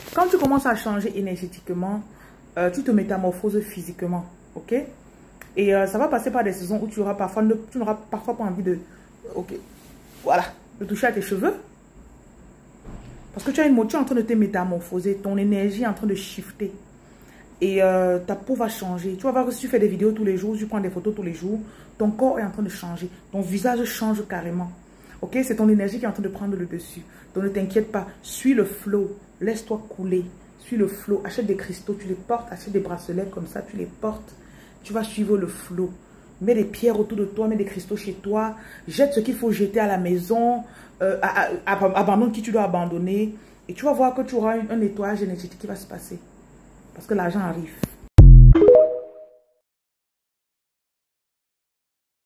Quand tu commences à changer énergétiquement, tu te métamorphoses physiquement, ok? Et ça va passer par des saisons où tu auras parfois, tu n'auras parfois pas envie de, ok, voilà, de toucher à tes cheveux. Parce que tu es en train de te métamorphoser, ton énergie est en train de shifter. Et ta peau va changer. Tu vas voir que si tu fais des vidéos tous les jours, tu prends des photos tous les jours, ton corps est en train de changer. Ton visage change carrément. Ok, c'est ton énergie qui est en train de prendre le dessus. Donc ne t'inquiète pas, suis le flow, laisse-toi couler. Suis le flow, achète des cristaux, tu les portes, achète des bracelets comme ça, tu les portes. Tu vas suivre le flow. Mets des pierres autour de toi, mets des cristaux chez toi. Jette ce qu'il faut jeter à la maison. Abandonne qui tu dois abandonner. Et tu vas voir que tu auras un nettoyage énergétique qui va se passer. Parce que l'argent arrive.